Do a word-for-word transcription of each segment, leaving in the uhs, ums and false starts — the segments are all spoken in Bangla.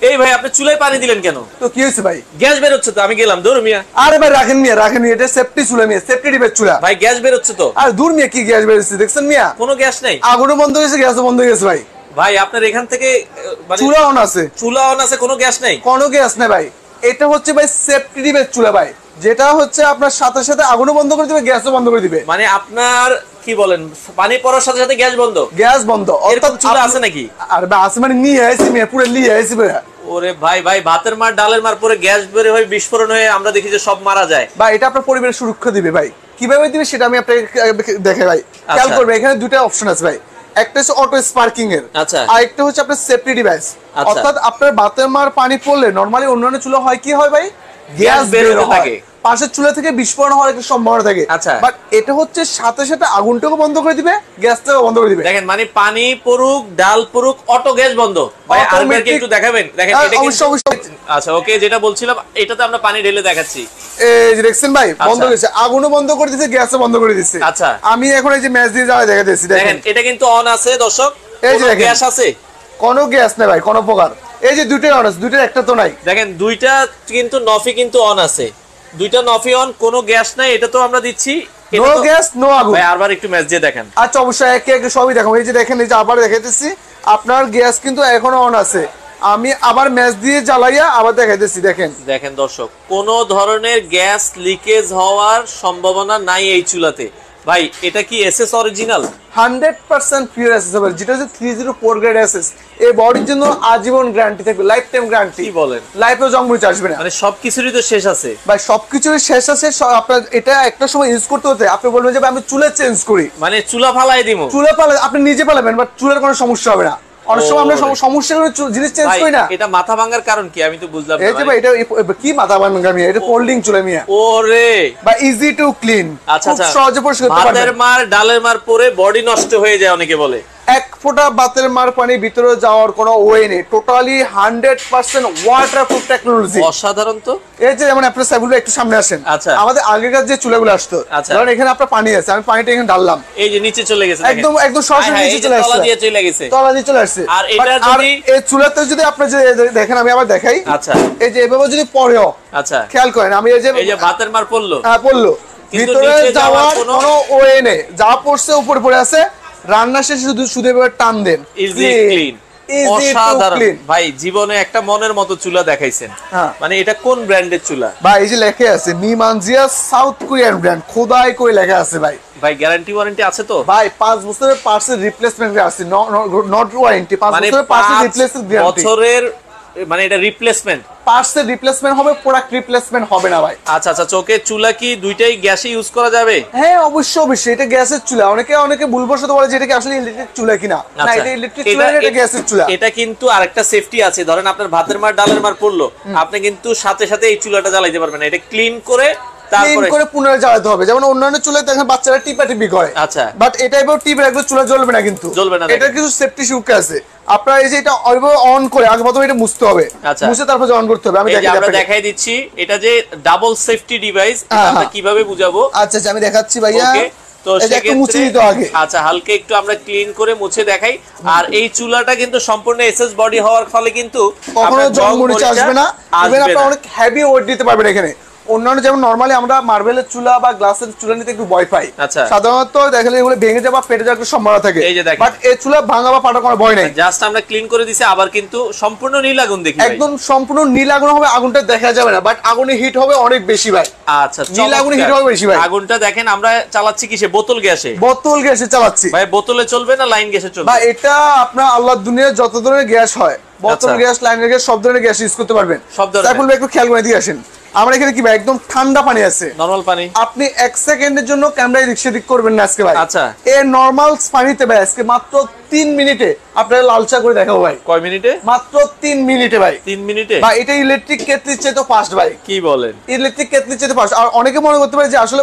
এই ভাই আপনি চুলায় পানি দিলেন কেন? তো কি হয়েছে ভাই? গ্যাস বের হচ্ছে তো, আমি গেলাম। দূর মিয়া। আরে ভাই রাখেন মিয়া, রাখেন মিয়া, এটা সেফটি চুলা মিয়া, সেফটি ডিবের চুলা। ভাই গ্যাস বের হচ্ছে তো। আর দূর মিয়া, কি গ্যাস বের হচ্ছে দেখছেন মিয়া? কোনো গ্যাস নাই, আগুনও বন্ধ হয়েছে, গ্যাসও বন্ধ হয়ে গেছে ভাই। ভাই আপনার এখান থেকে চুলা অন আছে, চুলা অন আছে, কোনো গ্যাস নাই? কোনো গ্যাস নাই ভাই। এটা হচ্ছে ভাই সেফটি ডিবের চুলা ভাই, যেটা হচ্ছে আপনার সাথে সাথে আগুনও বন্ধ করে দিবে, গ্যাসও বন্ধ করে দিবে। মানে আপনার কি বলেন, পানি পড়ার সাথে সাথে গ্যাস বন্ধ? গ্যাস বন্ধ। এরকম চুলা আছে নাকি? আর ভাই আছে মানে নিয়ে আইছি মিয়া, পুরো নিয়ে আইছি ভাই। ওরে ভাই ভাই ভাতের মার ডালের মার পরে গ্যাস বের হয়ে বিস্ফোরণ হয়ে আমরা দেখি যে সব মারা যায়। ভাই এটা আপনার পরিবারের সুরক্ষা দিবে ভাই। কিভাবে দিবে সেটা আমি আপনাকে দেখাই ভাই। খেয়াল করবে, এখানে দুটো অপশন আছে ভাই। একটা হচ্ছে অটো স্পার্কিং এর, আচ্ছা, আর একটা হচ্ছে আপনার সেফটি ডিভাইস। অর্থাৎ আপনার ভাতের মার পানি পড়লে নরমালি অন্যান্য চুলা হয় কি হয় ভাই, গ্যাস বের হতে থাকে, পাশের চুলা থেকে বিস্ফোরণ হওয়ার একটা সম্ভাবনা থাকে। আচ্ছা, বাট এটা হচ্ছে সাথে সাথে আগুনটাকে বন্ধ করে দিবে, গ্যাসটাও বন্ধ করে দিবে। দেখেন মানে পানি পড়ুক ডাল পড়ুক অটো গ্যাস বন্ধ। ভাই আরেকবার একটু দেখাবেন? দেখেন এটা কি? অবশ্যই অবশ্যই। আচ্ছা ওকে, যেটা বলছিলাম এটাতে আমরা পানি ঢেলে দেখাচ্ছি। এই যে দেখছেন ভাই, বন্ধ হয়ে গেছে, আগুনও বন্ধ করে দিয়েছে, গ্যাসও বন্ধ করে দিয়েছে। আচ্ছা, আমি এখন এই যে ম্যাচ দিয়ে যাওয়া দেখাতেছি, দেখেন এটা কিন্তু অন আছে দর্শক। এই যে গ্যাস আছে? কোনো গ্যাস নেই ভাই, কোনো প্রকার। এই যে দুইটাই অন আছে, দুইটার একটা তো নাই। দেখেন দুইটা কিন্তু নফি কিন্তু অন আছে, দুইটা নফি অন, কোনো গ্যাস নাই। এটা তো আমরা দিচ্ছি নো গ্যাস নো আগুন। ভাই আরবার একটু ম্যাচ দিয়ে দেখেন। আচ্ছা অবশ্যই একে একে সবই দেখাবো। এই যে দেখেন, এই যে আবার দেখাইতেছি, আপনার গ্যাস কিন্তু এখনো অন আছে। আমি আবার ম্যাচ দিয়ে জ্বালাইয়া আবার দেখাইতেছি, দেখেন দেখেন দর্শক, কোনো ধরনের গ্যাস লিকেজ হওয়ার সম্ভাবনা নাই এই চুলাতে। ভাই এটা কি SS original? Hundred percent pure SS হবে, যেটা হচ্ছে three zero four grade SS. এই বডির জন্য আজীবন গ্যারান্টি থাকবে, লাইফ টাইম গ্যারান্টি। কি বলেন? লাইফেও জং মরিচ আসবে না। মানে সবকিছুরই তো শেষ আছে ভাই, সবকিছুরই শেষ আছে। আপনার এটা একটা সময় ইউজ করতে হতে আপনি বলবেন যে আমি চুলা চেঞ্জ করি, মানে চুলা ফালাই দিমু। চুলা পালে আপনি নিজে পালাবেন, বাট চুলার কোনো সমস্যা হবে না। অনেক সময় আমরা সমস্যা করে জিনিস চেঞ্জ করি না। এটা মাথা ভাঙার কারণ কি আমি তো বুঝলাম না। এই যে ভাই এটা কি মাথা ভাঙা মিয়া, এটা ফোল্ডিং চুলা মিয়া। ওরে বা ইজি টু ক্লিন, আচ্ছা আচ্ছা, সহজে পরিষ্কার করতে পারবেন। ভাতের মার ডালের মার পরে বডি নষ্ট হয়ে যায় অনেকে বলে। এক ফোঁটা ভাতের মার পানি ভিতরে যাওয়ার কোনো ওয়ে নেই, totally hundred percent waterproof technology. অসাধারণ তো। এই যে যেমন আপনার সাইবুল একটু সামনে আসেন। আচ্ছা, আমাদের আগেকার যে চুলাগুলো আসতো, ধরেন এখানে আপনার পানি আছে, আমি পানিটা এখানে ঢাললাম, এই যে নিচে চলে গেছে, একদম একদম সরাসরি নিচে চলে আসছে, তলা দিয়ে চলে গেছে, তলা দিয়ে চলে আসছে। আর এটা যদি এই চুলাতে যদি আপনি যে দেখেন, আমি আবার দেখাই। আচ্ছা, এই যে এভাবে যদি পড়েও, আচ্ছা খেয়াল করেন, আমি এই যে এই যে ভাতের মার পড়লো, হ্যাঁ পড়লো, ভিতরে যাওয়ার কোনো ওয়ে নেই, যা পড়ছে উপরে পড়ে আছে। রান্না শেষে শুধু শুধু এভাবে টান দেন, ইজি ক্লিন, অসাধারণ। ভাই জীবনে একটা মনের মতো চুলা দেখাইছেন। মানে এটা কোন ব্র্যান্ডের চুলা? ভাই এই যে লেখা আছে নিমানজিয়া সাউথ কোরিয়ান ব্র্যান্ড, খোদাই করে লেখা আছে ভাই। ভাই গ্যারান্টি ওয়ারেন্টি আছে তো? ভাই পাঁচ বছরের পার্টসের রিপ্লেসমেন্ট আছে, নট ওয়ারেন্টি। পাঁচ বছরের পার্টসের রিপ্লেসমেন্ট গ্যারান্টি, বছরের মানে এটা রিপ্লেসমেন্ট, পার্টসের রিপ্লেসমেন্ট হবে, প্রোডাক্ট রিপ্লেসমেন্ট হবে না ভাই। আচ্ছা আচ্ছা, চোখে চুলা কি দুইটাই গ্যাসে ইউজ করা যাবে? হ্যাঁ অবশ্যই অবশ্যই, এটা গ্যাসের চুলা। অনেকে অনেকে ভুলবশত বলে যে এটা কি আসলে ইলেকট্রিক চুলা কিনা। না, এটা ইলেকট্রিক চুলা, এটা গ্যাসের চুলা। এটা কিন্তু আরেকটা সেফটি আছে, ধরেন আপনার ভাতের মার ডালের মার পড়লো, আপনি কিন্তু সাথে সাথে এই চুলাটা জ্বালাইতে পারবেন না, এটা ক্লিন করে ক্লিন করে পুনরায় জ্বালাতে হবে। যেমন অন্যান্য চুলায় দেখেন বাচ্চারা টিপাটিপি করে, আচ্ছা, বাট এটা এবার টিপ রাখলে চুলা জ্বলবে না, কিন্তু জ্বলবে না। এটা কিছু সেফটি সুরক্ষা আছে। আপনারা এই যে এটা অন করে আগে প্রথমে এটা মুছতে হবে, মুছে তারপর অন করতে হবে। আমি দেখাই দিচ্ছি, এটা যে ডাবল সেফটি ডিভাইস, আমরা কিভাবে বুঝাবো? আচ্ছা আচ্ছা, আমি দেখাচ্ছি ভাইয়া। তো একটু মুছে দিতে আগে, আচ্ছা হালকা একটু আমরা ক্লিন করে মুছে দেখাই। আর এই চুলাটা কিন্তু সম্পূর্ণ এসএস বডি হওয়ার ফলে কিন্তু কখনো জং মরিচা আসবে না। ইভেন আপনি অনেক হেভি ওয়েট দিতে পারবেন এখানে। অন্যান্য যেমন নরমালি আমরা মার্বেলের চুলা বা গ্লাসের চুলা নিতে একটু ভয় পাই, সাধারণত দেখলে এগুলো ভেঙে যাওয়া পেটে যাওয়ার সম্ভাবনা থাকে, বাট এই চুলা ভাঙা বা ফাটার কোনো ভয় নাই। জাস্ট আমরা ক্লিন করে দিছি, আবার কিন্তু সম্পূর্ণ নীল আগুন দেখি, একদম সম্পূর্ণ নীল আগুন হবে, আগুনটা দেখা যাবে না, বাট আগুনে হিট হবে অনেক বেশি ভাই। আচ্ছা, নীল আগুনে হিট হবে বেশি ভাই। আগুনটা দেখেন আমরা চালাচ্ছি কিসে? বোতল গ্যাসে। বোতল গ্যাসে চালাচ্ছি ভাই। বোতলে চলবে না লাইন গ্যাসে চলবে? ভাই এটা আপনার আল্লাহর দুনিয়ায় যত ধরনের গ্যাস হয়, বোতল গ্যাস, লাইনের গ্যাস, সব ধরনের গ্যাস ইউজ করতে পারবেন। সব ধরনের। এখন একটু খেয়াল করে দিয়ে আসেন, আমার এখানে কি ভাই একদম ঠান্ডা পানি আছে, নরমাল পানি। আপনি এক সেকেন্ডের জন্য ক্যামেরায় রিক্সা দিক করবেন না আজকে ভাই। আচ্ছা, এই নরমাল পানিতে ভাই আজকে মাত্র তিন মিনিটে আপনারা লাল চা করে দেখাবো ভাই। কয় মিনিটে? মাত্র তিন মিনিটে ভাই। তিন মিনিটে ভাই এটা ইলেকট্রিক কেটলির চেয়ে তো ফাস্ট ভাই। কি বলেন? ইলেকট্রিক কেটলির চেয়ে তো ফাস্ট। আর অনেকে মনে করতে পারে যে আসলে ভাই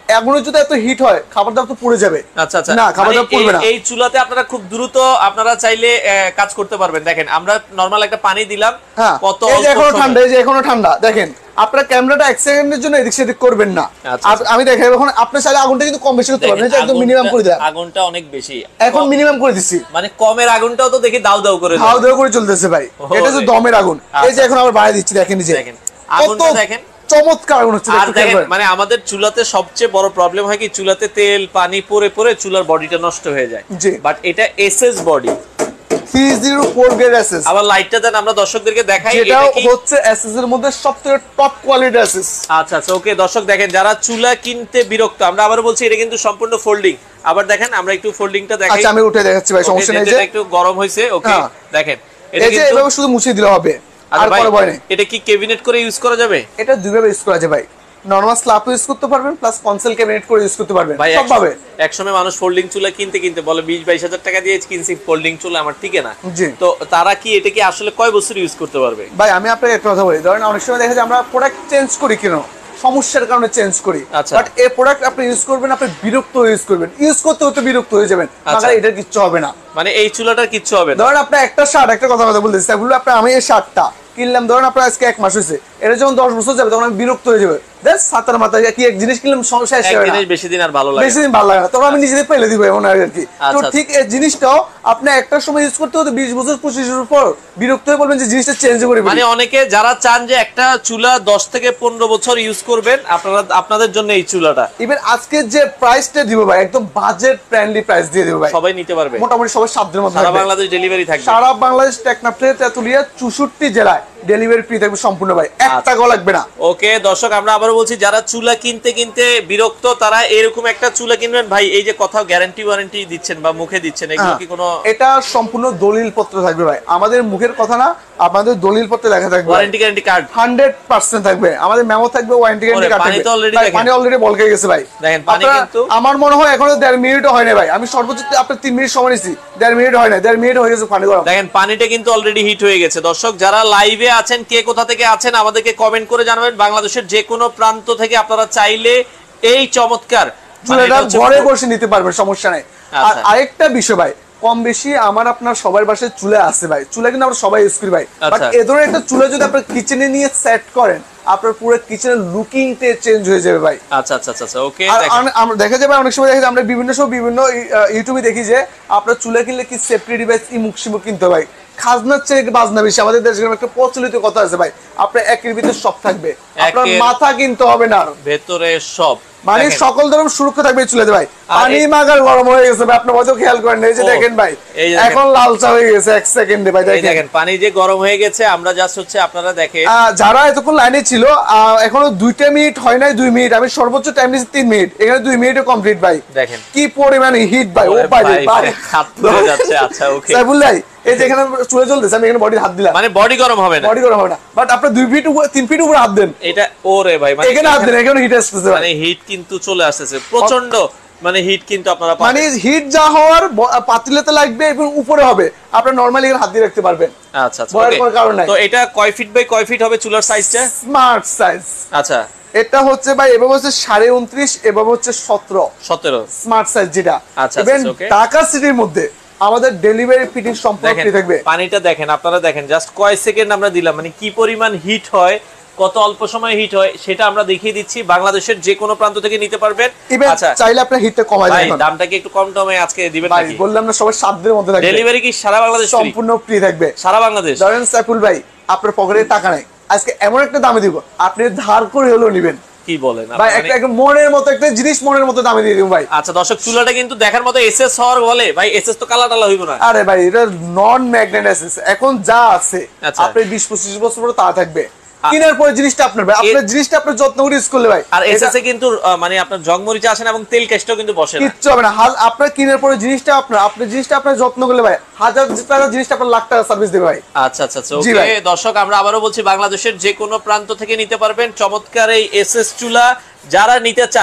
আগুনে যদি এত হিট হয় খাবার দাবার তো পুড়ে যাবে। আচ্ছা আচ্ছা, না খাবার দাবার পুড়বে না। এই চুলাতে আপনারা খুব দ্রুত আপনারা চাইলে কাজ করতে পারবেন। দেখেন আমরা নরমাল একটা পানি দিলাম, কত এই যে এখনো ঠান্ডা, এই যে এখনো ঠান্ডা। দেখেন আপনারা ক্যামেরাটা এক সেকেন্ডের জন্য এদিক সেদিক করবেন না। আমি দেখাই এখন আপনি চাইলে আগুনটা কিন্তু কম বেশি করতে পারবেন, এটা একদম মিনিমাম করে দেন। আগুনটা অনেক বেশি, এখন মিনিমাম করে দিছি, মানে কমের আগুনটাও তো দেখি দাউ দাউ করে দাউ দাউ করে চলতেছে ভাই। এটা যে দমের আগুন, এই যে এখন আবার বাড়াই দিচ্ছি, দেখেন যে দেখেন আগুনটা দেখেন চমৎকার আগুন হচ্ছে। আর দেখেন মানে আমাদের চুলাতে সবচেয়ে বড় প্রবলেম হয় কি, চুলাতে তেল পানি পড়ে পড়ে চুলার বডিটা নষ্ট হয়ে যায়। বাট এটা SS body three zero four grade SS. আবার লাইটটা দেন আমরা দর্শকদেরকে দেখাই, এটা হচ্ছে এসএস এর মধ্যে সবথেকে টপ কোয়ালিটি এসএস। আচ্ছা আচ্ছা ওকে দর্শক দেখেন যারা চুলা কিনতে বিরক্ত, আমরা আবার বলছি এটা কিন্তু সম্পূর্ণ ফোল্ডিং। আবার দেখেন আমরা একটু ফোল্ডিংটা দেখাই। আচ্ছা আমি উঠে দেখাচ্ছি ভাই, সমস্যা নেই। এটা একটু গরম হইছে। ওকে দেখেন এটা কিন্তু এভাবে শুধু মুছে দিলে হবে, আর কোনো ভয় নেই। এটা কি ক্যাবিনেট করে ইউজ করা যাবে? এটা দুইভাবে ইউজ করা যায় ভাই, নরমাল স্ল্যাব ইউজ করতে পারবেন প্লাস কনসোল ক্যাবিনেট করে ইউজ করতে পারবেন সবভাবে। একসময় মানুষ ফোল্ডিং চুলা কিনতে কিনতে বলে বিশ বাইশ হাজার টাকা দিয়ে কিনছি ফোল্ডিং চুলা, আমার ঠিক না। তো তারা কি এটা কি আসলে কয় বছর ইউজ করতে পারবে? ভাই আমি আপনাকে একটা কথা বলি, ধরেন অনেক সময় দেখা যায় আমরা প্রোডাক্ট চেঞ্জ করি কেন, সমস্যার কারণে চেঞ্জ করি। বাট এই প্রোডাক্ট আপনি ইউজ করবেন, আপনি বিরক্ত ইউজ করবেন, ইউজ করতে করতে বিরক্ত হয়ে যাবেন, তাহলে এটার কিচ্ছু হবে না। মানে এই চুলাটার কিচ্ছু হবে না। ধরেন আপনি একটা শার্ট, একটা কথা কথা বলতেছি, তাই বলবো আপনি আমি এই শার্টটা কিনলাম, ধরেন আপনার আজকে এক মাস হয়েছে, এটা যখন দশ বছর যাবে তখন আমি বিরক্ত হয়ে যাবে। দেখ সাতার মাথায় কি এক জিনিস কিনলাম সমস্যা শেষ হয় না, বেশি দিন আর ভালো লাগে বেশি দিন ভালো লাগে না, তখন আমি নিজেদের ফেলে দিব এমন আর কি। তো ঠিক এই জিনিসটাও আপনি একটা সময় ইউজ করতে হতে বিশ বছর পঁচিশ বছর পর বিরক্ত হয়ে বলবেন যে জিনিসটা চেঞ্জ করে। মানে অনেকে যারা চান যে একটা চুলা দশ থেকে পনেরো বছর ইউজ করবেন, আপনারা আপনাদের জন্য এই চুলাটা। ইভেন আজকে যে প্রাইসটা দিব ভাই একদম বাজেট ফ্রেন্ডলি প্রাইস দিয়ে দেব ভাই, সবাই নিতে পারবে, মোটামুটি সবাই সাধ্যের মধ্যে। সারা বাংলাদেশ ডেলিভারি থাকবে, সারা বাংলাদেশ টেকনাফ থেকে তেতুলিয়া চৌষট্টি জেলায় ডেলিভারি ফ্রি থাকবে সম্পূর্ণ ভাই, এক টাকাও লাগবে না। ওকে দর্শক আমরা আবারো বলছি, যারা চুলা কিনতে কিনতে বিরক্ত তারা এরকম একটা চুলা কিনবেন। ভাই এই যে কোথাও গ্যারান্টি ওয়ারেন্টি দিচ্ছেন বা মুখে দিচ্ছেন, এগুলো কি কোনো? এটা সম্পূর্ণ দলিল পত্র থাকবে ভাই, আমাদের মুখের কথা না, আপনাদের দলিল পত্রে লেখা থাকবে, warranty guarantee card hundred percent থাকবে, আমাদের মেমো থাকবে, ওয়ারেন্টি গ্যারান্টি কার্ড থাকবে। পানি অলরেডি বলকে গেছে ভাই, দেখেন পানি কিন্তু আমার মনে হয় এখনো দেড় মিনিটও হয় না ভাই, আমি সর্বোচ্চ আপনার তিন মিনিট সময় নিছি, দেড় মিনিট হয় না, দেড় মিনিট হয়ে গেছে পানি গরম। দেখেন পানিটা কিন্তু অলরেডি হিট হয়ে গেছে। দর্শক যারা লাইভে আছেন, কে কোথা থেকে আছেন আমাদেরকে কমেন্ট করে জানাবেন। বাংলাদেশের যে কোনো প্রান্ত থেকে আপনারা চাইলে এই চমৎকার চুলাটা ঘরে বসে নিতে পারবেন, সমস্যা নাই। আর আরেকটা বিষয় ভাই, কম বেশি আমার আপনার সবার বাসায় চুলা আছে ভাই, চুলা কিন্তু আমরা সবাই ইউজ করি ভাই, বাট এ ধরনের একটা চুলা যদি আপনার কিচেনে নিয়ে সেট করেন, আপনার পুরো কিচেনের লুকিংটা চেঞ্জ হয়ে যাবে ভাই। আচ্ছা আচ্ছা আচ্ছা ওকে। আমরা দেখা যাবে অনেক সময় দেখা যায় আমরা বিভিন্ন সময় বিভিন্ন ইউটিউবে দেখি যে আপনার চুলা কিনলে কি সেফটি ডিভাইস ইমুক সিমুক কিনতে ভাই, খাজনার চেয়ে বাজনা বেশি। আমাদের দেশে একটা প্রচলিত কথা আছে ভাই, আপনার একের ভিতরে সব থাকবে, আপনার মাথা কিনতে হবে না, ভেতরে সব, মানে সকল ধরনের সুরক্ষা থাকবে চুলাতে ভাই। পানি মাগার গরম হয়ে গেছে ভাই, আপনি হয়তো খেয়াল করেন, এই যে দেখেন ভাই এখন লালচা হয়ে গেছে এক সেকেন্ডে ভাই, দেখেন পানি যে গরম হয়ে গেছে। আমরা জাস্ট হচ্ছে আপনারা দেখেন যারা এতক্ষণ লাইনে ছিল এখনো দুইটা মিনিট হয় নাই, দুই মিনিট, আমি সর্বোচ্চ টাইম নিয়েছি তিন মিনিট, এখানে দুই মিনিটে কমপ্লিট ভাই। দেখেন কি পরিমাণে হিট ভাই, ও ভাই হাত ধরে যাচ্ছে। আচ্ছা ওকে সাইফুল ভাই, এই যে এখানে চুলে চলতেছে, আমি এখানে বডি হাত দিলাম, মানে বডি গরম হবে না, বডি গরম হবে না, বাট আপনি দুই ফিট উপরে তিন ফিট উপরে হাত দেন, এটা ওরে ভাই মানে এখানে হাত দেন, এখানে হিট আসতেছে, মানে হিট কিন্তু চলে আসতেছে প্রচন্ড, মানে হিট কিন্তু আপনারা মানে হিট যা হওয়ার পাতিলেতে লাগবে এবং উপরে হবে, আপনি নরমালি এখানে হাত দিয়ে রাখতে পারবেন। আচ্ছা আচ্ছা ওকে, তো এটা কয় ফিট বাই কয় ফিট হবে চুলার সাইজটা? Smart size. আচ্ছা এটা হচ্ছে ভাই এভাবে হচ্ছে সাড়ে উনত্রিশ, এভাবে হচ্ছে সতেরো সতেরো স্মার্ট সাইজ যেটা। আচ্ছা ওকে, ঢাকা সিটির মধ্যে আমাদের ডেলিভারি ফিটিং সম্পূর্ণ ফ্রি থাকবে। পানিটা দেখেন আপনারা, দেখেন জাস্ট কয় সেকেন্ড আমরা দিলাম, মানে কি পরিমাণ হিট হয়, কত অল্প সময় হিট হয় সেটা আমরা দেখিয়ে দিচ্ছি। বাংলাদেশের যে কোনো প্রান্ত থেকে নিতে পারবেন। আচ্ছা চাইলে আপনি হিটটা কমাই দিবেন, ভাই দামটা কি একটু কম টমে আজকে দিবেন নাকি? ভাই বললাম না সবার সাধ্যের মধ্যে থাকবে, ডেলিভারি কি সারা বাংলাদেশ সম্পূর্ণ ফ্রি থাকবে, সারা বাংলাদেশ। ধরেন সাইফুল ভাই আপনার পকেটে টাকা নাই, আজকে এমন একটা দামে দিব, আপনি ধার করে হলেও নেবেন। কি বলেন ভাই, একটা একটা মনের মতো একটা জিনিস মনের মতো দামে দিয়ে দিব ভাই। আচ্ছা দর্শক চুলাটা কিন্তু দেখার মতো এসএস হওয়ার বলে ভাই, এসএস তো কালা টালা হইব না। আরে ভাই এটা নন ম্যাগনেট এসএস, এখন যা আছে আপনি বিশ পঁচিশ বছর পরে তা থাকবে, কিনার পরে জিনিসটা আপনার ভাই, আপনার জিনিসটা আপনি যত্ন করে ইউজ করলে ভাই। আর এসএস এ কিন্তু মানে আপনার জগমরিচ আসে না এবং তেল কেষ্টও কিন্তু বসে না, কিচ্ছু হবে না। আপনার কিনার পরে জিনিসটা আপনার আপনার জিনিসটা আপনার যত্ন করলে ভাই হাজার টাকা জিনিসটা আপনার লাখ টাকা সার্ভিস দেবে ভাই। আচ্ছা আচ্ছা ওকে দর্শক আমরা আবারো বলছি, বাংলাদেশের যে কোনো প্রান্ত থেকে নিতে পারবেন চমৎকার এই এসএস চুলা। যারা নিতে চান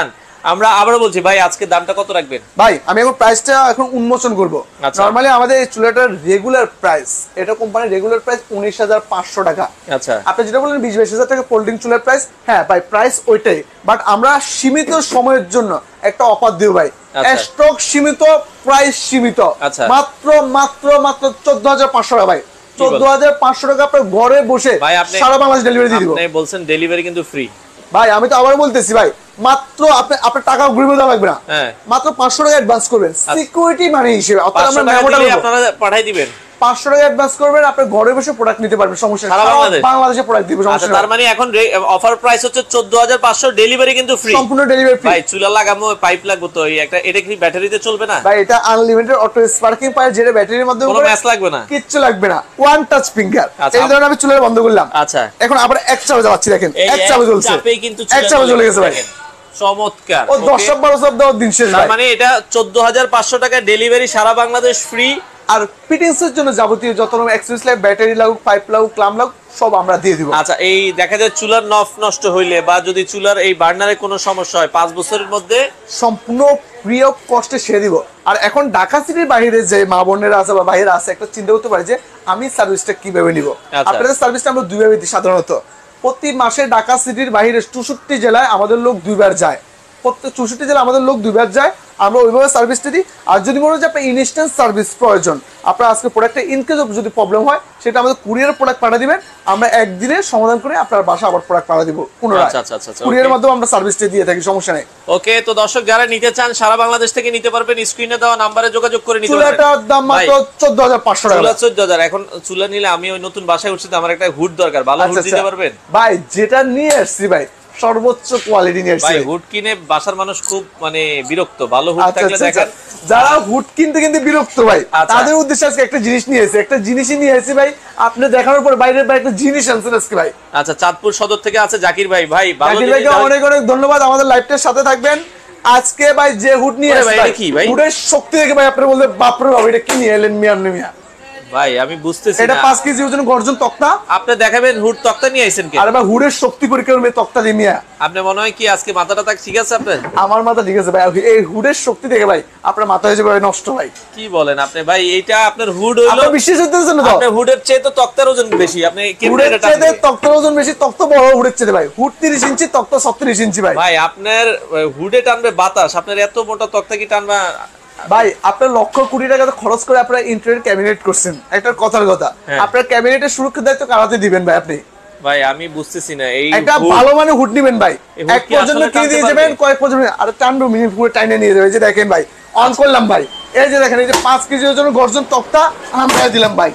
আমরা আবারো বলছি ভাই আজকে দামটা কত রাখবেন? ভাই আমি এখন প্রাইসটা এখন উন্মোচন করব। নরমালি আমাদের এই চুলাটার রেগুলার প্রাইস, এটা কোম্পানির রেগুলার প্রাইস উনিশ হাজার পাঁচশো টাকা। আচ্ছা, আপনি যেটা বললেন বিশ বাইশ হাজার টাকা ফোল্ডিং চুলার প্রাইস, হ্যাঁ ভাই প্রাইস ওইটাই, বাট আমরা সীমিত সময়ের জন্য একটা অফার দিব ভাই। স্টক সীমিত, প্রাইস সীমিত, মাত্র মাত্র মাত্র চোদ্দ হাজার পাঁচশো টাকা ভাই। চোদ্দ হাজার পাঁচশো টাকা আপনার ঘরে বসে সারা বাংলাদেশ ডেলিভারি দিয়ে দিব। আপনি বলছেন ডেলিভারি কিন্তু ফ্রি ভাই, আমি তো আবার বলতেছি ভাই, মাত্র আপনি আপনার টাকা ঘুরে দেওয়া লাগবে না, মাত্র পাঁচশো টাকা অ্যাডভান্স করবেন সিকিউরিটি মানি হিসেবে। অর্থাৎ আমরা মেমোটা আপনারা পাঠিয়ে দিবেন, পাঁচশো টাকা অ্যাডভান্স করবেন, আপনি ঘরে বসে প্রোডাক্ট নিতে পারবেন, সমস্যা নেই, বাংলাদেশে প্রোডাক্ট দিব, সমস্যা নেই। তার মানে এখন অফার প্রাইস হচ্ছে চোদ্দ হাজার পাঁচশো, ডেলিভারি কিন্তু ফ্রি, সম্পূর্ণ ডেলিভারি ফ্রি। ভাই চুলা লাগামো, পাইপ লাগবে তো, এই একটা এটা কি ব্যাটারিতে চলবে না ভাই? এটা আনলিমিটেড অটো স্পার্কিং পাইপ, যেটা ব্যাটারির মাধ্যমে কোনো ম্যাচ লাগবে না, কিচ্ছু লাগবে না, ওয়ান টাচ ফিঙ্গার। এই ধরনের আমি চুলা বন্ধ করলাম। আচ্ছা, এখন আবার এক চাপে যাচ্ছি, দেখেন এক চাপে জ্বলছে, এক চাপে জ্বলে গেছে ভাই, চমৎকার। ও দশ বারো চাপ দেওয়ার দিন শেষ ভাই। মানে এটা চোদ্দ হাজার পাঁচশো টাকা ডেলিভারি, সারা বাংলাদেশ ফ্রি। আর ফিটিংস এর জন্য যাবতীয় যত রকম অ্যাক্সেসরিজ লাগে, ব্যাটারি লাগুক, পাইপ লাগুক, ক্লাম লাগুক, সব আমরা দিয়ে দিব। আচ্ছা, এই দেখা যায় চুলার নফ নষ্ট হইলে বা যদি চুলার এই বার্নারে কোনো সমস্যা হয়, পাঁচ বছরের মধ্যে সম্পূর্ণ ফ্রি অফ কস্টে সেরে দিব। আর এখন ঢাকা সিটির বাইরে যে মা বোনেরা আছে বা বাইরে আছে, একটা চিন্তা করতে পারে যে আমি সার্ভিসটা কিভাবে নিব। আপনাদের সার্ভিসটা আমরা দুইভাবে দিই সাধারণত। প্রতি মাসে ঢাকা সিটির বাইরে চৌষট্টি জেলায় আমাদের লোক দুইবার যায়, প্রত্যেক চৌষট্টি জেলায় আমাদের লোক দুইবার যায়, আমরা ওইভাবে সার্ভিসটা দিই। আর যদি মনে হয় যে আপনার ইনস্ট্যান্ট সার্ভিস প্রয়োজন, আপনার আজকে প্রোডাক্টে ইনকেস যদি প্রবলেম হয়, সেটা আমাদের কুরিয়ার প্রোডাক্ট পাঠিয়ে দিবেন, আমরা একদিনে সমাধান করে আপনার বাসা আবার প্রোডাক্ট পাঠিয়ে দিব পুনরায়। আচ্ছা আচ্ছা আচ্ছা, কুরিয়ারের মাধ্যমে আমরা সার্ভিসটা দিয়ে থাকি, সমস্যা নেই। ওকে, তো দর্শক যারা নিতে চান সারা বাংলাদেশ থেকে নিতে পারবেন, স্ক্রিনে দেওয়া নম্বরে যোগাযোগ করে নিতে পারবেন। চুলাটার দাম মাত্র চোদ্দ হাজার পাঁচশো টাকা। চুলা চোদ্দ হাজার। এখন চুলা নিলে আমি ওই নতুন বাসায় উঠছি, তো আমার একটা হুড দরকার, ভালো হুড দিতে পারবেন? ভাই যেটা নিয়ে আসছি ভাই সর্বোচ্চ কোয়ালিটি নিয়ে আসছে। ভাই হুড কিনে বাসার মানুষ খুব মানে বিরক্ত, ভালো হুড থাকলে দেখেন। যারা হুড কিনতে কিনতে বিরক্ত ভাই, তাদের উদ্দেশ্যে আজকে একটা জিনিস নিয়ে এসেছি, একটা জিনিসই নিয়ে এসেছি ভাই, আপনি দেখানোর পর বাইরের ভাই একটা জিনিস আনছেন আজকে ভাই। আচ্ছা, চাঁদপুর সদর থেকে আছে জাকির ভাই। ভাই জাকির ভাইকে অনেক অনেক ধন্যবাদ, আমাদের লাইভটার সাথে থাকবেন। আজকে ভাই যে হুড নিয়ে এসেছি ভাই, কি ভাই হুডের শক্তি দেখে ভাই আপনি বলতে বাপরে বাপ, এটা কি নিয়ে এলেন মিয়া আপনি? মিয়া ভাই আমি বুঝতেছি না, এটা পাঁচ কেজি ওজন গর্জন তক্তা, আপনি দেখাবেন হুড তক্তা নিয়ে আইছেন কি? আরে ভাই হুডের শক্তি পরীক্ষার মে তক্তা দিয়ে মিয়া। আপনি মনে হয় কি আজকে মাথাটা তাক ঠিক আছে আপনার? আমার মাথা ঠিক আছে ভাই, এই হুডের শক্তি দেখে ভাই আপনার মাথা হয়ে যাবে নষ্ট ভাই। কি বলেন আপনি ভাই? এইটা আপনার হুড হইলো, আপনি বিশ্বাস করতেছেন না? আপনার হুডের চেয়ে তো তক্তার ওজন বেশি, আপনি কি হুডের চেয়ে তক্তার ওজন বেশি, তক্তা বড় হুডের চেয়ে ভাই, হুড তিরিশ ইঞ্চি, তক্তা ছত্রিশ ইঞ্চি ভাই। ভাই আপনার হুডে টানবে বাতাস, আপনার এত মোটা তক্তা কি টানবে? ভাই আপনার লক্ষ কোটি টাকা খরচ করে আপনারা ইন্টারনেট ক্যাবিনেট করছেন, একটা কথার কথা, আপনার ক্যাবিনেটের সুরক্ষার দায়িত্ব কারাতে দিবেন ভাই আপনি? ভাই আমি বুঝতেছি না, এই একটা ভালো মানে হুড নিবেন ভাই, এক পর্যন্ত কিনে দিয়ে যাবেন, কয়েক পর্যন্ত আর টানবো মিনিট পুরো টাইনে নিয়ে যাবে। যে দেখেন ভাই অন করলাম ভাই, এই যে দেখেন এই যে পাঁচ কেজি ওজন গর্জন তক্তা আমরা দিলাম ভাই।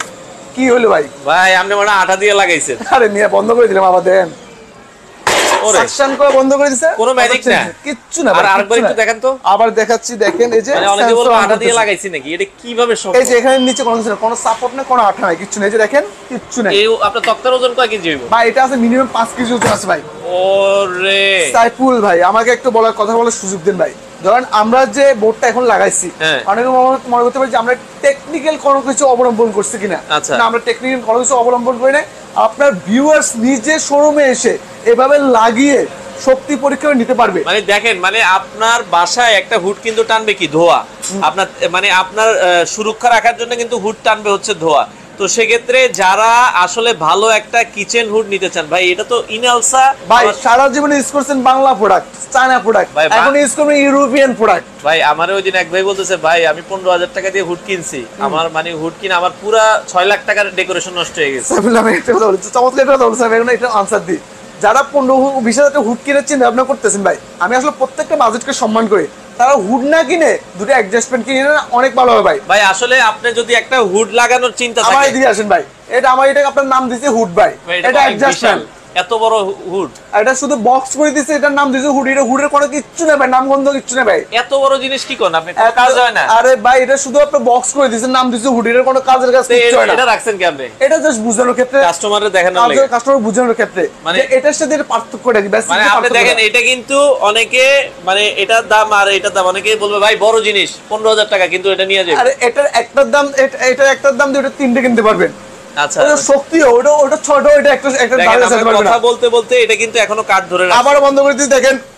কি হলো ভাই? ভাই আপনি মানে আটা দিয়ে লাগাইছেন? আরে মিয়া বন্ধ করে দিলাম, আবার দেন সাকশন করে বন্ধ করে দিয়েছে, কোনো ম্যাজিক না, কিচ্ছু না। আর আরেকবার একটু দেখেন তো। আবার দেখাচ্ছি, দেখেন এই যে মানে অনেকে বলবে আটা দিয়ে লাগাইছি নাকি, এটা কিভাবে সম্ভব? এই যে এখানে নিচে কোনো কিছু না, কোনো সাপোর্ট না, কোনো আঠা নাই, কিচ্ছু নেই, যে দেখেন কিচ্ছু নাই। এই আপনার তক্তার ওজন কয় কেজি হইব ভাই? এটা আছে মিনিমাম পাঁচ কেজি ওজন আছে ভাই। ওরে সাইফুল ভাই আমাকে একটু বলার কথা বলার সুযোগ দেন ভাই। ধরেন আমরা যে বোর্ডটা এখন লাগাইছি, অনেকে মনে করতে পারি যে আমরা টেকনিক্যাল কোনো কিছু অবলম্বন করছি কিনা, না আমরা টেকনিক্যাল কোনো কিছু অবলম্বন করি না। আপনার ভিউয়ার্স নিজে শোরুমে এসে এভাবে লাগিয়ে শক্তি পরীক্ষা নিতে পারবে। মানে দেখেন, মানে আপনার বাসায় একটা হুড কিন্তু টানবে কি ধোয়া, আপনার মানে আপনার সুরক্ষা রাখার জন্য কিন্তু হুড টানবে হচ্ছে ধোয়া। তো সেক্ষেত্রে যারা আসলে ভালো একটা কিচেন হুড নিতে চান ভাই, এটা তো ইনালসা ভাই সারা জীবন ইউজ করছেন বাংলা প্রোডাক্ট, চায়না প্রোডাক্ট, এখন ইউজ করবেন ইউরোপিয়ান প্রোডাক্ট। ভাই আমার ওই দিন এক ভাই বলতেছে, ভাই আমি পনেরো হাজার টাকা দিয়ে হুড কিনছি, আমার মানে হুড কিনে আমার পুরা ছয় লাখ টাকার ডেকোরেশন নষ্ট হয়ে গেছে। আমি একটা কথা বলছি, চমৎকার একটা কথা বলছি, এখন এটা আনসার দিই। যারা পনেরো বিশ হাজার টাকা হুড কিনে চিন্তা ভাবনা করতেছেন ভাই, আমি আসলে প্রত্যেকটা বাজেটকে সম্মান করি, তারা হুড না কিনে দুটো অ্যাডজাস্টমেন্ট কিনে অনেক ভালো হবে ভাই। ভাই আসলে আপনি যদি একটা হুড লাগানোর চিন্তা থাকে, আমার এদিকে আসেন ভাই, এটা আমার এটা আপনার নাম দিয়েছে হুড ভাই, এটা অ্যাডজাস্টমেন্ট, এত বড় হুড, এটা শুধু বক্স করে দিয়েছে, এটার নাম দিয়েছে হুড, এটা হুডের কোনো কিচ্ছু নেই ভাই, নাম গন্ধ কিচ্ছু নেই ভাই। এত বড় জিনিস কি কোন আপনি কাজ হয় না? আরে ভাই এটা শুধু আপনি বক্স করে দিয়েছেন, নাম দিয়েছে হুড, এর কোনো কাজের কাজ কিচ্ছু হয় না। এটা রাখছেন কি আপনি? এটা জাস্ট বুঝানোর ক্ষেত্রে, কাস্টমারকে দেখানোর লাগে, কাস্টমার বুঝানোর ক্ষেত্রে, মানে এটার সাথে এর পার্থক্যটা কি? মানে আপনি দেখেন এটা কিন্তু অনেকে মানে এটার দাম আর এটার দাম, অনেকে বলবে ভাই বড় জিনিস পনেরো হাজার টাকা, কিন্তু এটা নিয়ে যাবে। আরে এটার একটার দাম, এটার একটার দাম দিয়ে ওটা তিনটে কিনতে পারবেন। আচ্ছা ওটা শক্তি, ওটা ওটা ছোট, এটা একটা একটা দাঁড়িয়ে যেতে পারবে না। কথা বলতে বলতে এটা কিন্তু এখনো কাট ধরে রাখছে। আবার বন্ধ করে দিই, দেখেন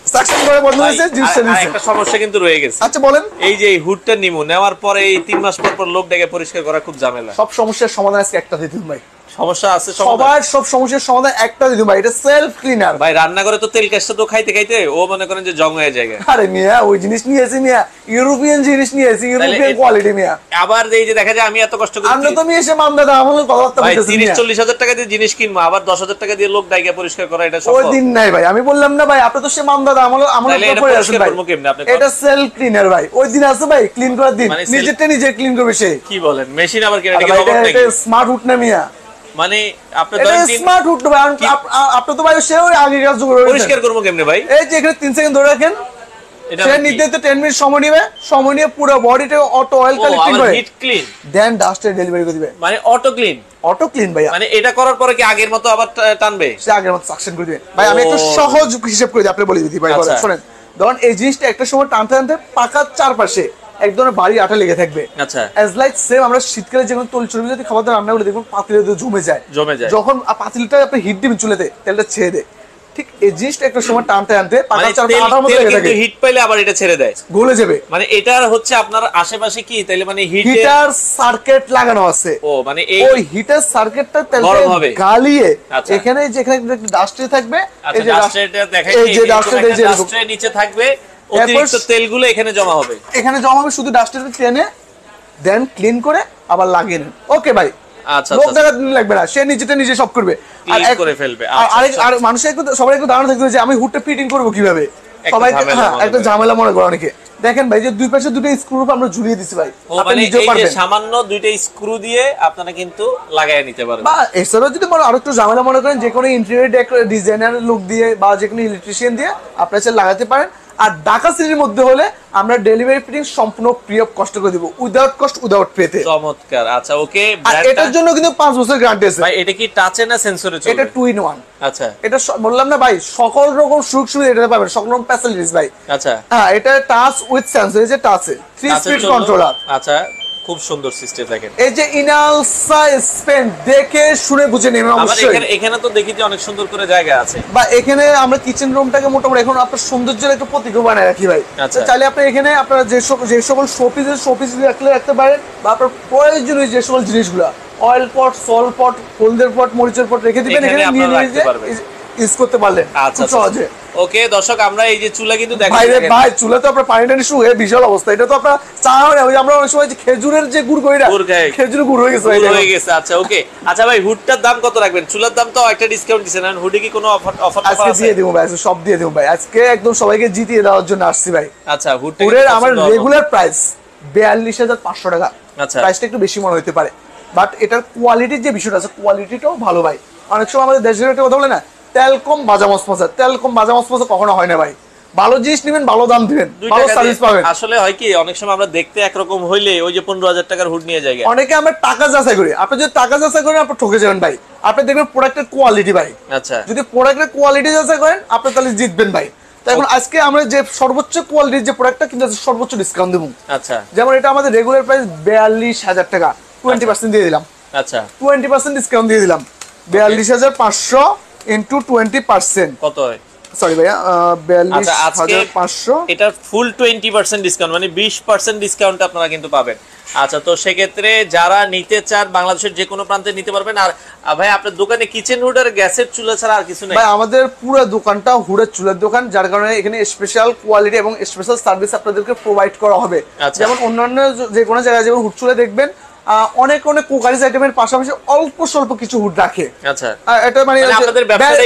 সাকশন করে বন্ধ হয়েছে জিনিসটা নিচে। একটা সমস্যা কিন্তু রয়ে গেছে। আচ্ছা বলেন। এই যে এই হুডটা নিমু নেওয়ার পরে এই তিন মাস পর পর লোক ডেকে পরিষ্কার করা খুব ঝামেলা। সব সমস্যার সমাধান আজকে একটা দিতে ভাই। সমস্যা আছে সবার সব সমস্যার সমাধান একটা দিতে ভাই, এটা সেলফ ক্লিনার ভাই। রান্না করে তো তেল কাজটা তো খাইতে খাইতে ও মনে করেন যে জং হয়ে যায়। আরে মিয়া ওই জিনিস নিয়ে এসে মিয়া ইউরোপিয়ান জিনিস নিয়ে এসে ইউরোপিয়ান কোয়ালিটি মিয়া। আবার এই যে দেখা যায় আমি এত কষ্ট করে আমরা তো মিয়া এসে মামলা দাও আমল কথা ভাই তিরিশ চল্লিশ হাজার টাকা দিয়ে জিনিস কিনবো আবার দশ হাজার টাকা দিয়ে লোক ডাইকা পরিষ্কার করা এটা সম্ভব? ওই দিন নাই ভাই, আমি বললাম না ভাই আপনি তো সে মামলা দাও আমল আমল করে আসেন ভাই। এটা সেলফ ক্লিনার ভাই, ওই দিন আছে ভাই ক্লিন করার দিন নিজেরটা নিজে ক্লিন করবে সে। কি বলেন মেশিন আবার কেন? এটা রোবট নাকি? এটা স্মার্ট হুড না মিয়া, মানে আপনি ধরেন স্মার্ট হুড ভাই। আপনি তো ভাই সে ওই আগে কাজ করে পরিষ্কার করব কেমনে ভাই? এই যে এখানে তিন সেকেন্ড ধরে রাখেন, সে নিতে তো দশ মিনিট সময় নেবে, সময় নিয়ে পুরো বডিটা অটো অয়েল কালেক্টিং করে হিট ক্লিন দেন ডাস্টে ডেলিভারি করে দিবে। মানে অটো ক্লিন? অটো ক্লিন ভাই। মানে এটা করার পরে কি আগের মতো আবার টানবে? সে আগের মতো সাকশন করে দিবে ভাই। আমি একটু সহজ হিসাব করে দিই, আপনি বলে দিই ভাই। শুনেন, ধরুন এই জিনিসটা একটা সময় টানতে টানতে পাকার চারপাশে এক ধরনের বাড়ি আটা লেগে থাকবে। আচ্ছা, এজ লাইক সেম আমরা শীতকালে যখন তৈল চর্বি যদি খাবার দাবার রান্না করে দেখুন পাতিলে জমে যায় জমে যায় যখন পাতিলটা আপনি হিট দিবেন চুলাতে তেলটা ছেড়ে দেয়, ঠিক এই জিনিসটা একটা সময় টানতে টানতে পাকার চারপাশে আটার মতো লেগে থাকে, হিট পাইলে আবার এটা ছেড়ে দেয়, গলে যাবে। মানে এটার হচ্ছে আপনার আশেপাশে কি তাইলে মানে হিটার সার্কিট লাগানো আছে। ও মানে এই ওই হিটার সার্কিটটা তেলটা গালিয়ে এখানে যেখানে ডাস্টে থাকবে, এই যে ডাস্টটা দেখাই, এই যে ডাস্টের নিচে থাকবে অতিরিক্ত তেলগুলো এখানে জমা হবে, এখানে জমা হবে শুধু ডাস্টের টেনে দেন ক্লিন করে আবার লাগিয়ে নেন। ওকে ভাই, আচ্ছা লোক দেখা লাগবে না, সে নিজেটা নিজে সব করবে আর এক করে ফেলবে। আর আর মানুষের একটু সবাই একটু ধারণা থাকবে যে আমি হুডটা ফিটিং করব কিভাবে, সবাই হ্যাঁ একটা ঝামেলা মনে করে অনেকে। দেখেন ভাই যে দুই পাশে দুটো স্ক্রু আমরা ঝুলিয়ে দিছি ভাই, আপনি নিজেও পারবেন সামান্য দুইটা স্ক্রু দিয়ে আপনারা কিন্তু লাগায় নিতে পারবেন। বা এছাড়াও যদি মনে আরো একটু ঝামেলা মনে করেন যে কোনো ইন্টেরিয়র ডিজাইনার লুক দিয়ে বা যে কোনো ইলেকট্রিশিয়ান দিয়ে আপনারা চাইলে লাগাতে পারেন। আর ঢাকা সিটির মধ্যে হলে আমরা ডেলিভারি ফিটিং সম্পূর্ণ ফ্রি অফ কস্ট করে দিব, উইদাউট কস্ট উইদাউট পেতে। চমৎকার। আচ্ছা ওকে, আর এটার জন্য কিন্তু পাঁচ বছর গ্যারান্টি আছে ভাই। এটা কি টাচে না সেন্সরে চলবে? এটা টু ইন ওয়ান। আচ্ছা, এটা বললাম না ভাই সকল রকম সুযোগ সুবিধা এটাতে পাবেন, সকল রকম ফ্যাসিলিটিস ভাই। আচ্ছা হ্যাঁ, এটা টাচ উইথ সেন্সর, এই যে টাচে থ্রি স্পিড কন্ট্রোলার। আচ্ছা খুব সুন্দর সিস্টেম দেখেন, এই যে ইনালসা স্পেন দেখে শুনে বুঝে নেবেন অবশ্যই। এখানে এখানে তো দেখি যে অনেক সুন্দর করে জায়গা আছে বা এখানে আমরা কিচেন রুমটাকে মোটামুটি এখন আপনার সৌন্দর্যের একটা প্রতীক বানায় রাখি ভাই। আচ্ছা চাইলে আপনি এখানে আপনারা যে যে সকল শোপিস শোপিস রাখলে রাখতে পারেন, বা আপনার প্রয়োজনীয় যে সকল জিনিসগুলো অয়েল পট, সল্ট পট, হলদের পট, মরিচের পট রেখে দিবেন, এখানে নিয়ে নিয়ে ইউজ করতে পারলেন। আচ্ছা সহজে। ওকে দর্শক, আমরা এই যে চুলা কিন্তু দেখেন ভাই, ভাই চুলা তো আপনার পানি টানি শুয়ে বিশাল অবস্থা। এটা তো আপনার চা হয়, আমরা অনেক সময় যে খেজুরের যে গুড় কইরা খেজুরের গুড় হয়ে গেছে হয়ে গেছে। আচ্ছা ওকে, আচ্ছা ভাই হুডটার দাম কত রাখবেন? চুলার দাম তো একটা ডিসকাউন্ট দিবেন, আর হুডে কি কোনো অফার অফার আজকে দিয়ে দেব ভাই? আজকে সব দিয়ে দেব ভাই, আজকে একদম সবাইকে জিতিয়ে দেওয়ার জন্য আসছি ভাই। আচ্ছা হুডের আমার রেগুলার প্রাইস বিয়াল্লিশ হাজার পাঁচশো টাকা। আচ্ছা প্রাইসটা একটু বেশি মনে হতে পারে, বাট এটার কোয়ালিটির যে বিষয়টা আছে কোয়ালিটিটাও ভালো ভাই। অনেক সময় আমাদের দেশের একটা কথা বলে না, তেল কম বাজা মসমসা, তেল কম বাজা মসমসা কখনো হয় না ভাই। ভালো জিনিস নেবেন, ভালো দাম দিবেন, ভালো সার্ভিস পাবেন। আসলে হয় কি অনেক সময় আমরা দেখতে একরকম হইলে ওই যে পনেরো হাজার টাকার হুড নিয়ে যাই, অনেকে আমরা টাকা যাচাই করি। আপনি যদি টাকা যাচাই করেন আপনি ঠকে যাবেন ভাই, আপনি দেখবেন প্রোডাক্টের কোয়ালিটি ভাই। আচ্ছা যদি প্রোডাক্টের কোয়ালিটি যাচাই করেন আপনি তাহলে জিতবেন ভাই। তাই এখন আজকে আমরা যে সর্বোচ্চ কোয়ালিটির যে প্রোডাক্টটা কিন্তু সর্বোচ্চ ডিসকাউন্ট দেবো। আচ্ছা যেমন এটা আমাদের রেগুলার প্রাইস বিয়াল্লিশ হাজার টাকা, টোয়েন্টি পার্সেন্ট দিয়ে দিলাম। আচ্ছা টোয়েন্টি পার্সেন্ট ডিসকাউন্ট দিয়ে দিলাম, বিয়াল্লিশ হাজার পাঁচশো ইনটু টোয়েন্টি পার্সেন্ট কত হয়? সরি ভাইয়া বিয়াল্লিশ হাজার পাঁচশো, এটা ফুল টোয়েন্টি পার্সেন্ট ডিসকাউন্ট, মানে বিশ পার্সেন্ট ডিসকাউন্ট আপনারা কিন্তু পাবেন। আচ্ছা তো সেক্ষেত্রে যারা নিতে চান বাংলাদেশের যে কোনো প্রান্তে নিতে পারবেন। আর ভাই আপনার দোকানে কিচেন হুড আর গ্যাসের চুলা ছাড়া আর কিছু নেই ভাই? আমাদের পুরো দোকানটা হুডের চুলার দোকান, যার কারণে এখানে স্পেশাল কোয়ালিটি এবং স্পেশাল সার্ভিস আপনাদেরকে প্রোভাইড করা হবে। যেমন অন্যান্য যে কোনো জায়গায় যেমন হুড চুলা দেখবেন অনেক অনেক কুকারিজ আইটেমের পাশাপাশি অল্প স্বল্প কিছু হুড রাখে। আচ্ছা এটা মানে আমাদের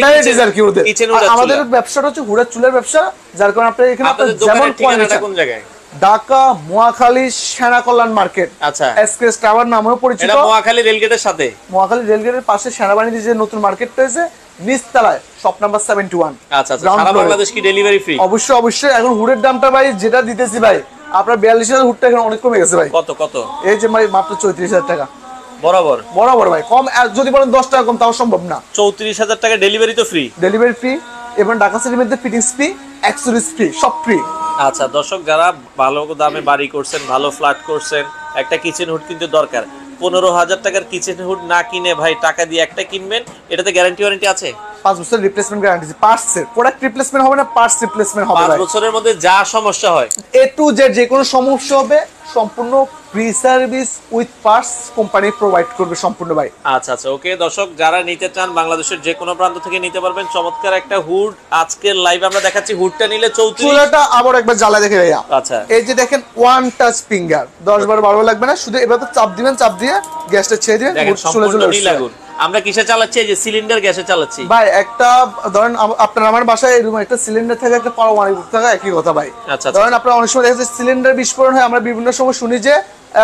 ব্যবসাটা হচ্ছে হুডের চুলার ব্যবসা, যার কারণে আপনার এখানে যেমন কোন জায়গায় ঢাকা মহাখালী সেনা কল্যাণ মার্কেট। আচ্ছা এসকেএস টাওয়ার নামেও পরিচিত, এটা মহাখালী রেলগেটের সাথে, মহাখালী রেলগেটের পাশে সেনাবাহিনীর যে নতুন মার্কেট হয়েছে নিচতলায় শপ নাম্বার সেভেন্টি ওয়ান। আচ্ছা সারা বাংলাদেশ কি ডেলিভারি ফ্রি? অবশ্যই অবশ্যই। এখন হুডের দামটা ভাই যেটা দিতেছি ভাই আপনার বিয়াল্লিশ হাজার হুডটা এখন অনেক কমে গেছে ভাই। কত কত? এই যে ভাই মাত্র চৌত্রিশ হাজার টাকা বরাবর বরাবর ভাই। কম যদি বলেন দশ টাকা কম তাও সম্ভব না। চৌত্রিশ হাজার টাকা ডেলিভারি তো ফ্রি, ডেলিভারি ফ্রি এবং ঢাকা সিটির মধ্যে ফিটিংস ফ্রি, অ্যাক্সেসরিজ ফ্রি, সব ফ্রি। আচ্ছা দর্শক, যারা ভালো দামে বাড়ি করছেন, ভালো ফ্ল্যাট করছেন, একটা কিচেন হুড কিন্তু দরকার। পনেরো হাজার টাকার কিচেন হুড না কিনে ভাই টাকা দিয়ে একটা কিনবেন, এটাতে গ্যারান্টি ওয়ারেন্টি আছে? পাঁচ বছর রিপ্লেসমেন্ট গ্যারান্টি আছে। পার্টসের প্রোডাক্ট রিপ্লেসমেন্ট হবে না, পার্টস রিপ্লেসমেন্ট হবে। পাঁচ বছরের মধ্যে যা সমস্যা হয় এ টু জেড যে কোনো সমস্যা হবে সম্পূর্ণ free service with parts company provide করবে সম্পূর্ণ ভাই। আচ্ছা আচ্ছা ওকে দর্শক যারা নিতে চান বাংলাদেশের যে কোনো প্রান্ত থেকে নিতে পারবেন। চমৎকার একটা হুড আজকের লাইভে আমরা দেখাচ্ছি। হুডটা নিলে চৌত্রিশ। চুলাটা আবার একবার জ্বালা দেখে ভাইয়া। আচ্ছা এই যে দেখেন ওয়ান টাচ ফিঙ্গার, দশ বার বারো লাগবে না, শুধু এবার তো চাপ দিবেন, চাপ দিয়ে গ্যাসটা ছেড়ে দিয়ে চলে চলে আসবে। আমরা কিসে চালাচ্ছি? এই যে সিলিন্ডার গ্যাসে চালাচ্ছি ভাই। একটা ধরেন আপনার আমার বাসায় এরকম একটা সিলিন্ডার থাকে, একটা পারমাণবিক থাকে, একই কথা ভাই। আচ্ছা ধরেন আপনার অনেক সময় দেখা যাচ্ছে সিলিন্ডার বিস্ফোরণ হয়, আমরা বিভিন্ন সময় শুনি যে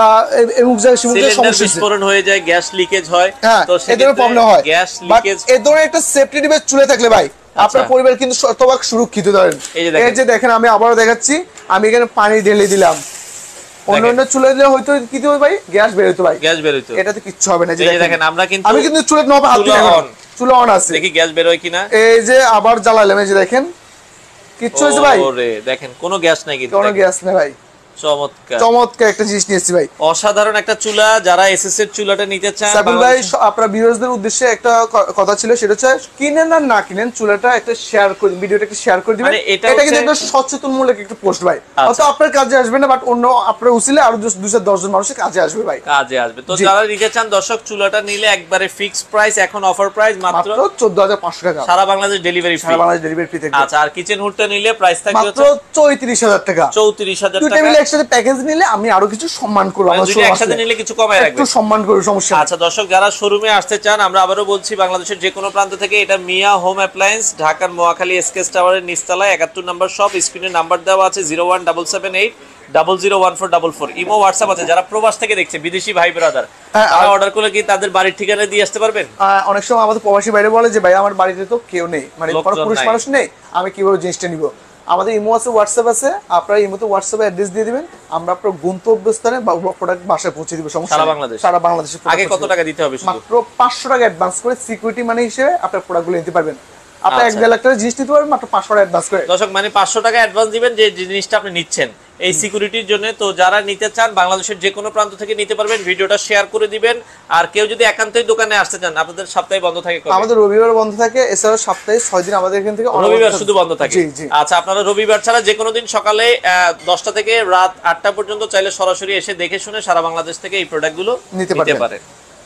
বিস্ফোরণ হয়ে যায়, গ্যাস লিকেজ হয়, তো এদের প্রবলেম হয়। গ্যাস লিকেজ এই ধরনের একটা সেফটি ডিভাইস চলে থাকলে ভাই আপনার পরিবার কিন্তু শতভাগ সুরক্ষিত। ধরেন এই যে দেখেন আমি আবারও দেখাচ্ছি, আমি এখানে পানি ঢেলে দিলাম, অন্যান্য চুলা দিলে হয়তো কি হবে ভাই, গ্যাস বের হতো ভাই, গ্যাস বের হতো, এটাতে কিচ্ছু হবে না। যে দেখেন আমরা কিন্তু আমি কিন্তু চুলা নব হাত দিয়ে অন, চুলা অন আছে, দেখি গ্যাস বের হয় কিনা। এই যে আবার জ্বালালাম, এই যে দেখেন কিচ্ছু হইছে ভাই। ওরে দেখেন কোনো গ্যাস নাই, কিন্তু কোনো গ্যাস নাই ভাই। চমৎকার চমৎকার একটা জিনিস নিয়েছি ভাই, অসাধারণ একটা চুলা। যারা এসএস এর চুলাটা নিতে চান সাবিল ভাই, আপনারা ভিউয়ারদের উদ্দেশ্যে একটা কথা ছিল, সেটা হচ্ছে কিনেন আর না কিনেন চুলাটা একটা শেয়ার করে দিন, ভিডিওটা একটা শেয়ার করে দিবেন। এটা কিন্তু একটা সচেতনমূলক একটা পোস্ট ভাই, হয়তো আপনার কাজে আসবে না, বাট অন্য আপনার উসিলে আরো দুইশো দশ জন মানুষের কাজে আসবে ভাই, কাজে আসবে। তো যারা নিতে চান দর্শক, চুলাটা নিলে একবারে ফিক্সড প্রাইস, এখন অফার প্রাইস মাত্র চোদ্দ হাজার পাঁচশো টাকা, সারা বাংলাদেশ ডেলিভারি ফ্রি, সারা বাংলাদেশ ডেলিভারি ফ্রি থাকবে। আচ্ছা আর কিচেন হুডটা নিলে প্রাইস থাকবে মাত্র চৌত্রিশ হাজার টাকা, চৌত্রিশ হাজার টাকা। দুটো মিলে একসাথে প্যাকেজ নিলে আমি আরো কিছু সম্মান করব, আমরা দুটো একসাথে নিলে কিছু কমায় রাখবে, একটু সম্মান করব, সমস্যা। আচ্ছা দর্শক যারা শোরুমে আসতে চান, আমরা আবারো বলছি বাংলাদেশের যে কোনো প্রান্ত থেকে, এটা মিয়া হোম অ্যাপ্লায়েন্স, ঢাকার মোয়াখালী এসকেএস টাওয়ারের নিচতলায় একাত্তর নম্বর শপ। স্ক্রিনে নাম্বার দেওয়া আছে zero one double seven eight double zero one four double four. Imo WhatsApp আছে। যারা প্রবাস থেকে দেখছে, বিদেশি ভাই ব্রাদার, তারা অর্ডার করলে কি তাদের বাড়ির ঠিকানা দিয়ে আসতে পারবেন? অনেক সময় আমাদের প্রবাসী বাইরে বলে যে ভাই আমার বাড়িতে তো কেউ নেই, মানে কোনো পুরুষ মানুষ নেই, আমি কিভাবে জিনিসটা নিব? আমাদের ইমো আছে, হোয়াটসঅ্যাপ আছে, আপনারা ইমোতে হোয়াটসঅ্যাপে অ্যাড্রেস দিয়ে দিবেন, আমরা আপনার গন্তব্যস্থানে প্রোডাক্ট বাসায় পৌঁছে দিব। সমস্যা সারা বাংলাদেশ, সারা বাংলাদেশে। আগে কত টাকা দিতে হবে? মাত্র পাঁচশো টাকা অ্যাডভান্স করে সিকিউরিটি মানি হিসেবে আপনার প্রোডাক্টগুলো নিতে পারবেন। আপনি এক দেড় লাখ টাকা জিনিস নিতে পারবেন মাত্র পাঁচশো টাকা অ্যাডভান্স করে। দর্শক মানে পাঁচশো টাকা অ্যাডভান্স দিবেন যে জিনিসটা আপনি নিচ্ছেন এই সিকিউরিটির জন্য। তো যারা নিতে চান বাংলাদেশের যে কোনো প্রান্ত থেকে নিতে পারবেন, ভিডিওটা শেয়ার করে দিবেন। আর কেউ যদি একান্তই দোকানে আসতে চান, আপনাদের সপ্তাহে বন্ধ থাকে? আমাদের রবিবার বন্ধ থাকে, এছাড়াও সপ্তাহে ছয় দিন আমাদের এখান থেকে রবিবার শুধু বন্ধ থাকে। আচ্ছা আপনারা রবিবার ছাড়া যে কোনো দিন সকালে দশটা থেকে রাত আটটা পর্যন্ত চাইলে সরাসরি এসে দেখে শুনে সারা বাংলাদেশ থেকে এই প্রোডাক্টগুলো নিতে পারেন।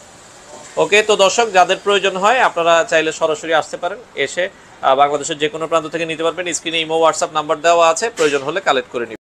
ওকে, তো দর্শক যাদের প্রয়োজন হয় আপনারা চাইলে সরাসরি আসতে পারেন, এসে বাংলাদেশের যে কোনো প্রান্ত থেকে নিতে পারবেন। স্ক্রিনে ইমো হোয়াটসঅ্যাপ নাম্বার দেওয়া আছে, প্রয়োজন হলে কালেক্ট করে নিবেন।